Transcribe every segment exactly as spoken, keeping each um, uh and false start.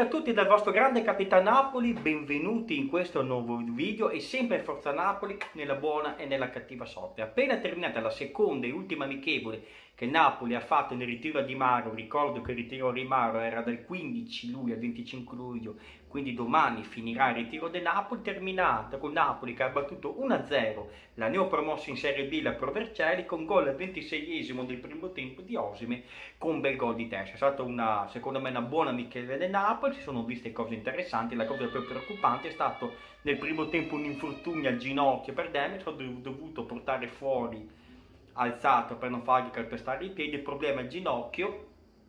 Buonasera a tutti dal vostro grande capitano Napoli, benvenuti in questo nuovo video e sempre Forza Napoli nella buona e nella cattiva sorte. Appena terminata la seconda e ultima amichevole che Napoli ha fatto nel ritiro a Di Maro, ricordo che il ritiro a Di Maro era dal quindici luglio al venticinque luglio, quindi domani finirà il ritiro del Napoli, terminata con Napoli che ha battuto uno a zero la neopromossa in Serie B, la Pro Vercelli, con gol al ventiseiesimo del primo tempo di Osimhen con un bel gol di testa. È stata una, secondo me, una buona amichevole del Napoli, si sono viste cose interessanti. La cosa più preoccupante è stato nel primo tempo un infortunio al ginocchio per Demetrio, ho dovuto portare fuori alzato per non fargli calpestare i piedi. Il problema è il ginocchio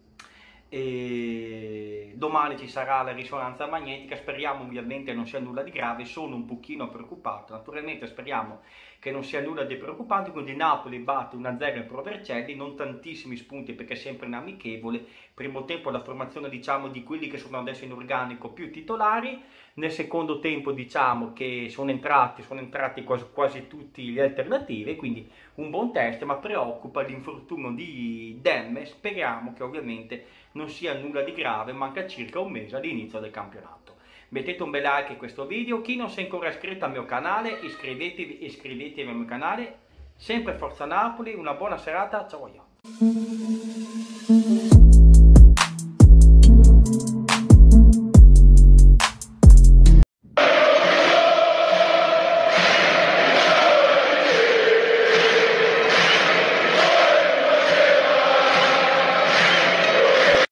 e domani ci sarà la risonanza magnetica, speriamo ovviamente non sia nulla di grave, sono un pochino preoccupato, naturalmente speriamo che non sia nulla di preoccupante. Quindi Napoli batte uno a zero in Pro Vercelli, non tantissimi spunti perché è sempre un amichevole. Primo tempo la formazione, diciamo, di quelli che sono adesso in organico più titolari, nel secondo tempo diciamo che sono entrati, sono entrati quasi, quasi tutti gli alternativi, quindi un buon test, ma preoccupa l'infortunio di Demme. Speriamo che ovviamente non sia nulla di grave, manca circa un mese all'inizio del campionato. Mettete un bel like a questo video, chi non si è ancora iscritto al mio canale iscrivetevi, iscrivetevi al mio canale. Sempre Forza Napoli, una buona serata, ciao.